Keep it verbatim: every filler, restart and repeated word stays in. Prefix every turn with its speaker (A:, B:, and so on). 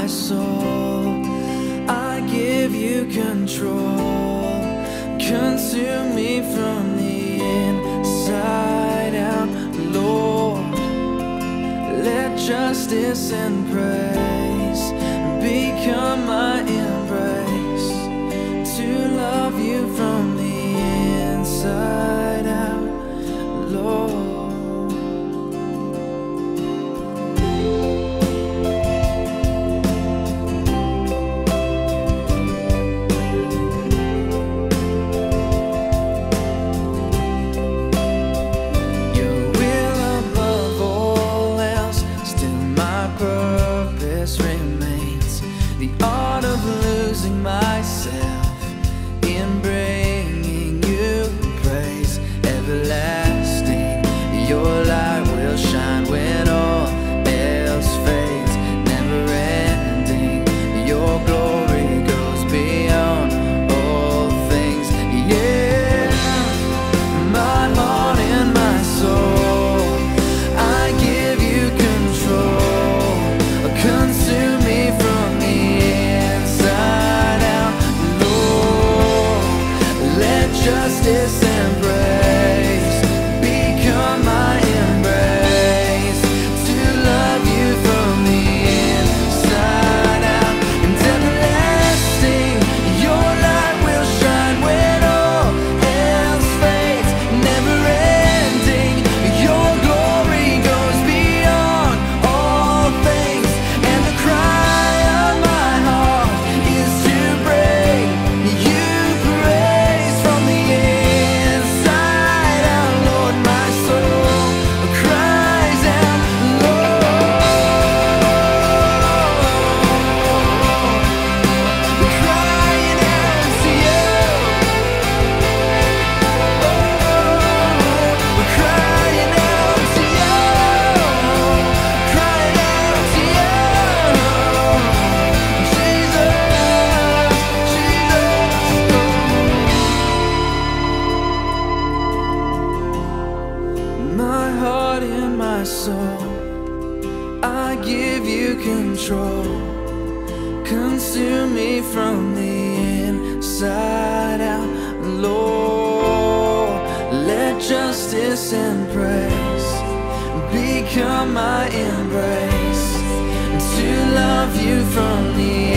A: my soul, I give you control. Consume me from the inside out, Lord. Let justice and praise become my embrace, to love you from the inside out, Lord. Purpose remains, the art of losing myself in bringing you praise. Everlasting, your light will shine when all else fades. Never ending, your glory goes beyond all things. Yeah, my heart and my soul, I give you control. Consume me from the inside out, Lord. Let justice and praise become my embrace, to love you from the inside out. And everlasting, your light will shine when all else fades. Never ending, your glory goes beyond all things. My heart and my soul, I give you control. Consume me from the inside out, Lord. Let justice and praise become my embrace, to love you from the